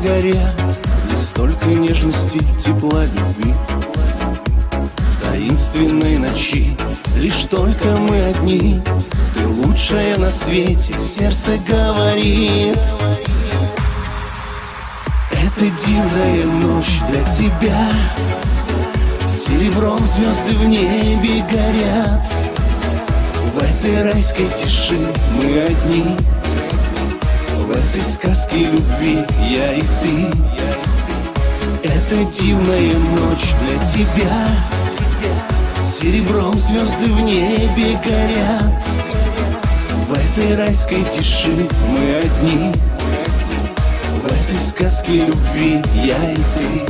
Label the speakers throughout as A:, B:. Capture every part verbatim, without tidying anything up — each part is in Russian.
A: горят, лишь столько нежности, тепла, любви. В таинственной ночи лишь только мы одни. Ты лучшая на свете, сердце говорит. Это дивная ночь для тебя. Серебром звезды в небе горят. В этой райской тиши мы одни. В этой сказке любви я и ты. Это дивная ночь для тебя. Серебром звезды в небе горят. В этой райской тиши мы одни. В этой сказке любви я и ты.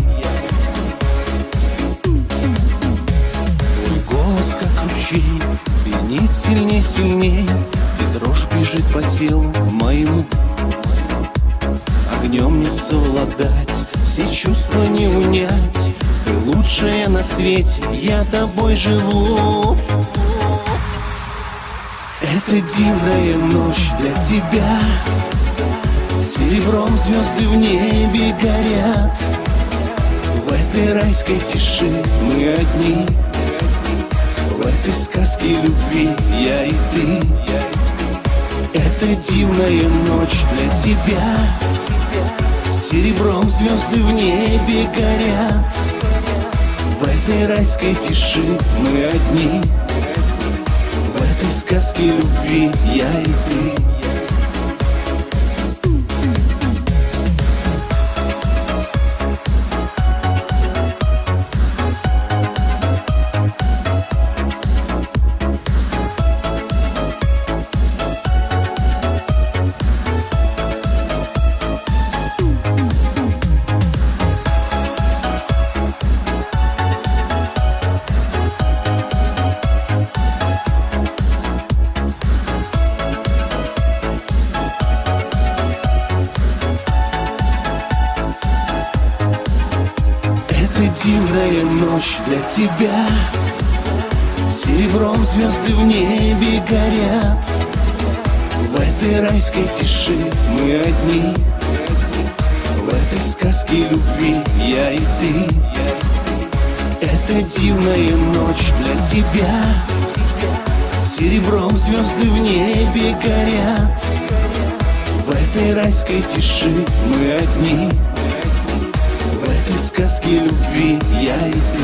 A: Твой голос как ручей пенит сильней, сильней, и дрожь бежит по телу моему. Огнем не совладать, все чувства не унять. Ты лучшая на свете, я тобой живу. Это дивная ночь для тебя. Серебром звезды в небе горят. В этой райской тиши мы одни. В этой сказке любви я и ты. Это дивная ночь для тебя. Серебром звезды в небе горят. В этой райской тиши мы одни. В этой сказке любви я и ты. Дивная ночь для тебя. Серебром звезды в небе горят. В этой райской тиши мы одни. В этой сказке любви я и ты. Это дивная ночь для тебя. Серебром звезды в небе горят. В этой райской тиши мы одни. В этой сказке любви я и ты.